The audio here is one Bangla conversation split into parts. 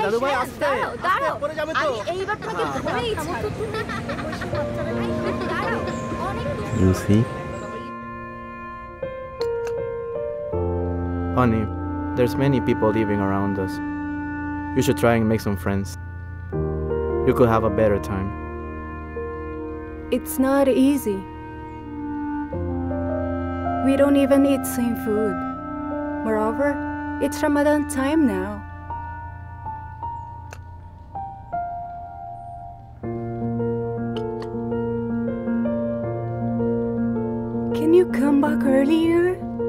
দাদু ভাই আস্তে দাঁড়াও পড়ে যাবে তো আমি এইবার তোমাকে ধরেই ছাড়ব দাঁড়াও অনেক You see? Honey, there's many people living around us. You should try and make some friends. You could have a better time. It's not easy. We don't even eat same food. Moreover, it's Ramadan time now. Can you come back earlier?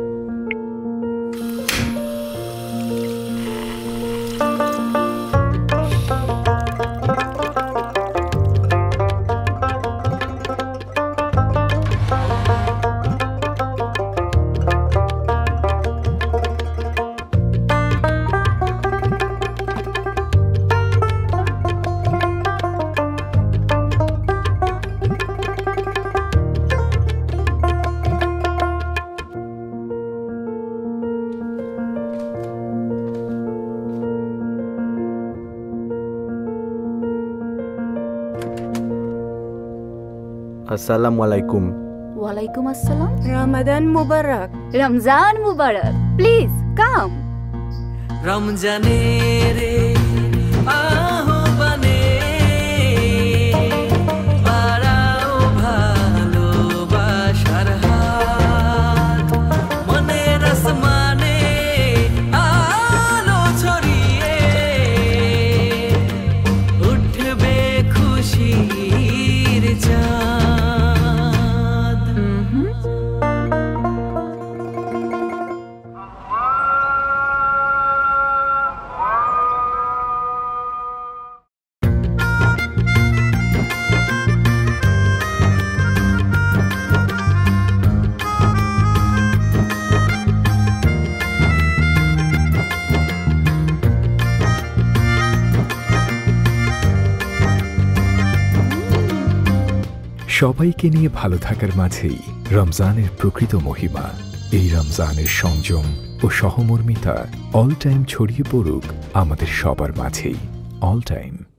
Assalamualaikum. ওয়ালাইকুম আসসালাম Ramadan Mubarak. রমজান মুবারক প্লিজ কাম রমজানের আহ্বানে বাড়াও ভালোবাসার হাত মনের আসমানে আলো ছড়িয়ে উঠবে খুশির চাঁদ। সবাইকে নিয়ে ভালো থাকার মাঝেই রমজানের প্রকৃত মহিমা। এই রমজানের সংযম ও সহমর্মিতা অল টাইম ছড়িয়ে পড়ুক আমাদের সবার মাঝেই, অল টাইম।